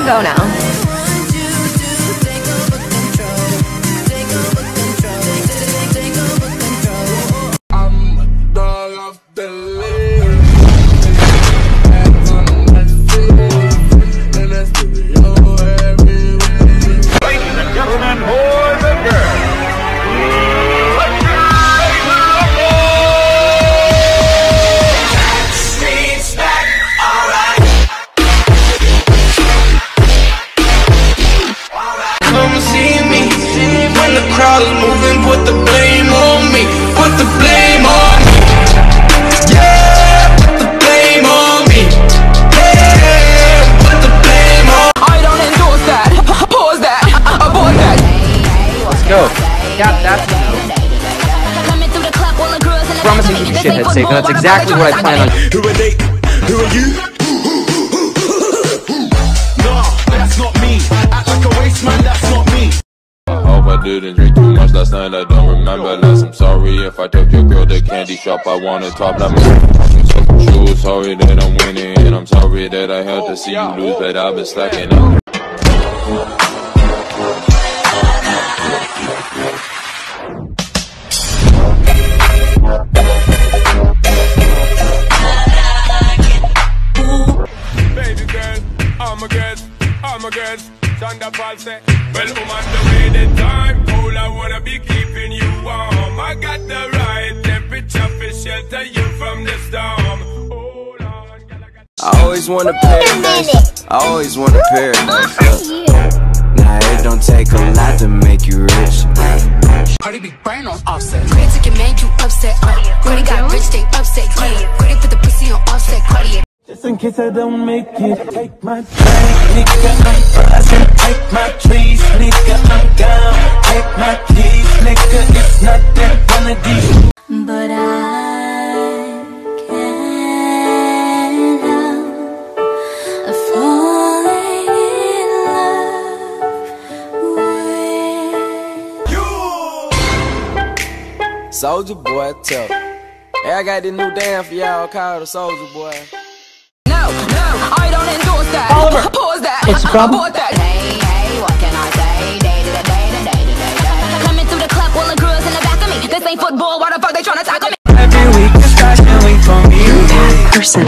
go now. Crowd is moving, put the blame on me. Put the blame on me. Yeah, put the blame on me. Yeah, put the blame on me. I don't endorse that. Pause that. Abort that. Let's go. Yeah, that's enough. Promising you shithead safe, and that's exactly what I plan on. Who are they? Who are you? Nah, that's not me. Act like a waste man, that's not me. I hope I didn't drink too much last night, I don't remember less. I'm sorry if I took your girl to candy shop. I wanna top that I'm sorry that I'm winning, and I'm sorry that I had to see you lose, but I've been slacking up. Baby girl, I'm a girl. Thunder Paul say, well, I'm on the way the time cold, I wanna be keeping you warm. I got the right temperature for shelter you from the storm. Hold on, girl, I always want a paradise. I always want a paradise. Nah, it don't take a lot to make you rich. Cardi be brain on offset. Credit can make you upset. Cardi got rich, they upset. Yeah, credit put the pussy on offset. Cardi. Just in case I don't make it, take my time, nigga, I'm buzzing. Take my trees, nigga, I'm down. Take my keys, nigga, it's not that one of these. But I can't help falling in love with you. Soldier Boy, tough. Hey, I got this new dance for y'all called the Soldier Boy. No, I don't endorse that. Oliver, pause that. what's the problem? Abort that. Hey, what can I say? Day to the day to day to day. Coming through the club, all the girls in the back of me. This ain't football. Why the fuck they tryna tackle me? Every week is Fashion Week for me. Bad person.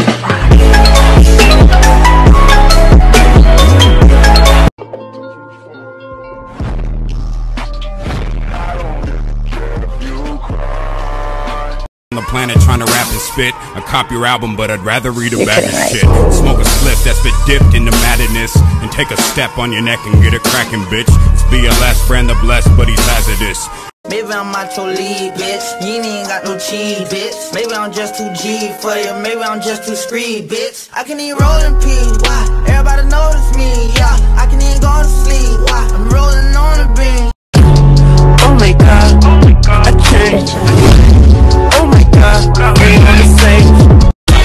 On the planet trying to rap and spit. I cop your album, but I'd rather read a bag of shit. Smoke a slip that's been dipped into madness, and take a step on your neck and get it cracking, bitch. It's BLS, friend the blessed, but he's hazardous. Maybe I'm out your league, bitch. You ain't got no cheese, bitch. Maybe I'm just too G for you. Maybe I'm just too street, bitch. I can eat rolling peas, why? Everybody notice me, yeah. I can even go to sleep, why? I'm rolling on the beam. Oh my god, I changed. Oh my god, I ain't on the same.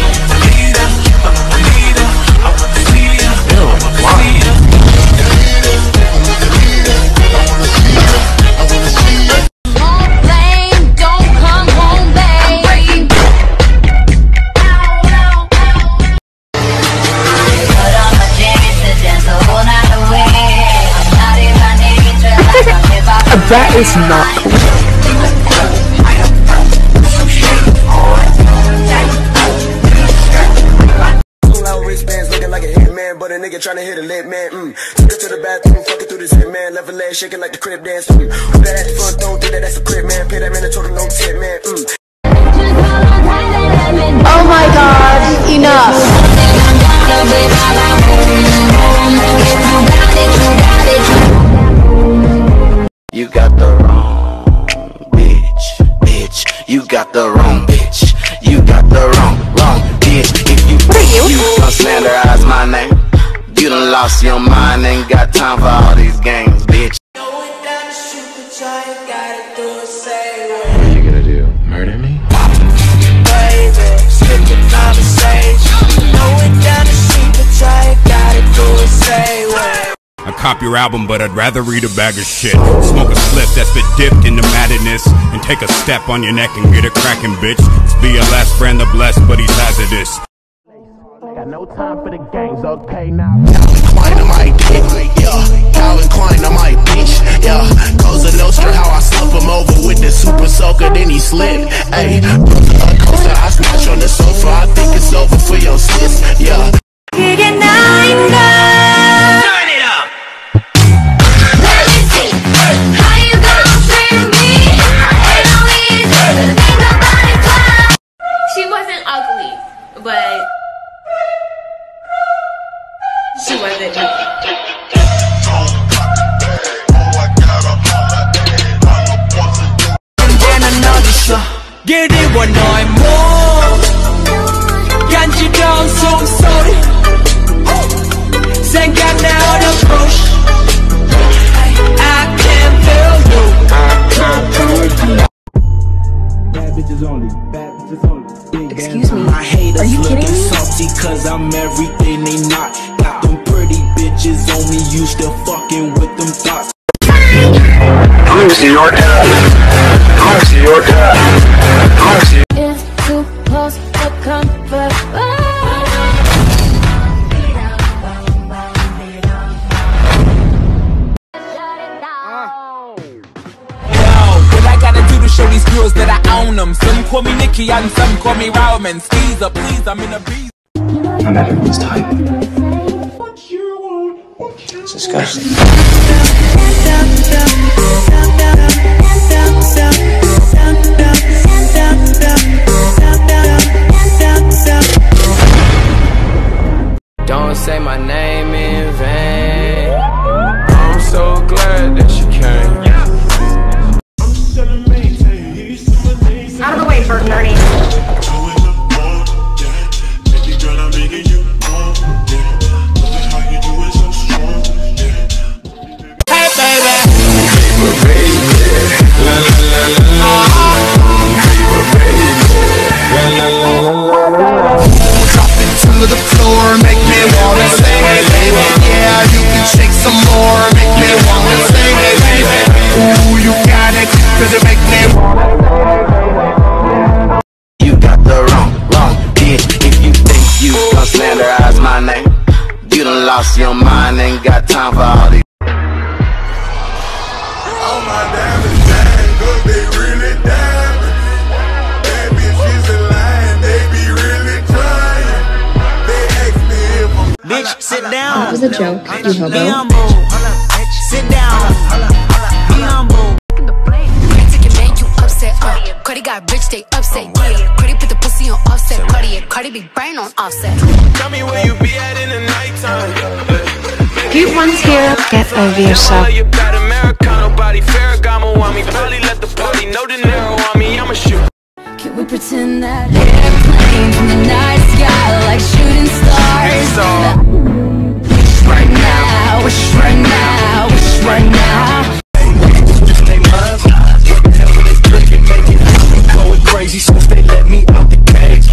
That is not cool. Wristbands looking like a hitman, but a nigga tryna hit a lit man. Took her to the bathroom, fucking through this hit man. Left her leg shaking like the crib dance. Who that at the front, don't think that that's a crib man. Pay that man a total no tip man. Oh my god, enough. You got the wrong bitch. You got the wrong bitch. You got the wrong bitch. If you don't slanderize my name, you done lost your mind. Ain't got time for all these games, bitch. What are you gonna do? Murder me? I cop your album, but I'd rather read a bag of shit. Smoke a slip that's been dipped into madness, and take a step on your neck and get it cracking, bitch. It's BLS, friend the blessed, but he's hazardous. Got no time for the games, okay now. Calvin Klein on my dick, yeah. Calvin Klein on my bitch, yeah. Cosa Nostra, how I slump him over with the super soaker, then he slid. Ayy, a coaster, I smash on the sofa. I think it's over for your sis, yeah. She wasn't ugly, but she wasn't ugly. Get it one night more. 간지러운 숨소리 생각나는 push. I can't feel you. Bad bitches only. Bad bitches only. Excuse me. My haters are you kidding looking me? salty cause I'm everything they not. Got them pretty bitches only used to fucking with them thoughts. Let me see your dad. Let me see your dad. Let me see. It's too close for comfort. What I gotta do to show these girls that I own them? Some call me Nikki and some call me Rowman. Squeeze up, please, I'm in a beast. I'm everyone's type. It's disgusting. Don't say my name in vain. I'm so glad that you came. Out of the way, Bert and Ernie. To the floor, make me wanna sing it, baby. Yeah, you can shake some more, make me wanna sing it, baby. Ooh, you got it, cause it make me wanna sing it. You got the wrong bitch. If you think you gon' slanderize my name, you done lost your mind, ain't got time for all these. All my diamonds shine, cause they really diamonds. Bad bitches in line, they be really trying. They ask me if I'm bitch, sit down. That was a joke, you hobo. Be humble. Sit down. Be humble. Cardi take your man, you upset. Cardi got rich, they upset. Yeah, Cardi put the pussy on offset. Cardi be brain on offset. Tell me where you be at in the nighttime. Cute ones here, get over yourself. You got Americano body, Ferragamo on me. Probably let the party know De Niro on me. I'ma shoot. Can we pretend that airplane from the night sky like shooting stars? Wish right now, wish right now, wish right now. They love, what the hell they drinking, making me going crazy since they let me out the cage.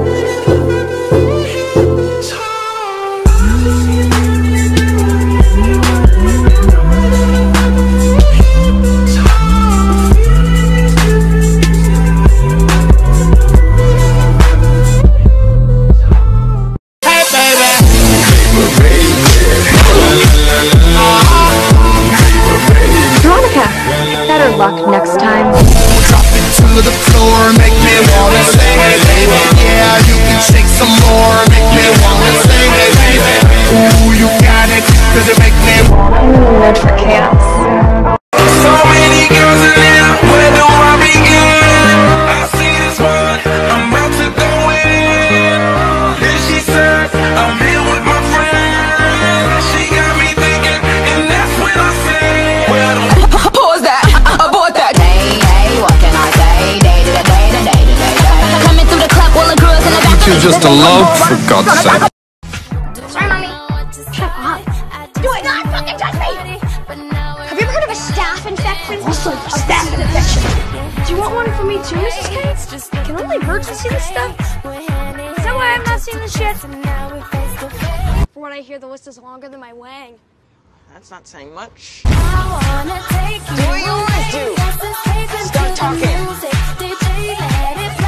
Better luck next time. Drop it to the floor, make me wanna sing it, baby. Yeah, you can shake some more, make me wanna sing it, baby. Ooh, you got it, cause it make me wanna. Meant for chaos. So many girls in there, where do I begin? I see this one, I'm about to go in. Then she said, I'm here with my friend. She got me thinking, and that's when I said, well, Pause that, abort that. Hey, what can I say? Day to day to day to day. Coming through the club, all the girls in the back. You just a love, for God's sake. Sorry, mommy. Shut up. Do it not fucking touch me! Have you ever heard of a staph infection? Also, a staph infection. Do you want one for me too, Mrs. K? Can only virgins see this stuff? Is that why I've not seen this shit? For what I hear, the list is longer than my wang. That's not saying much. Do what you always do. Start talking.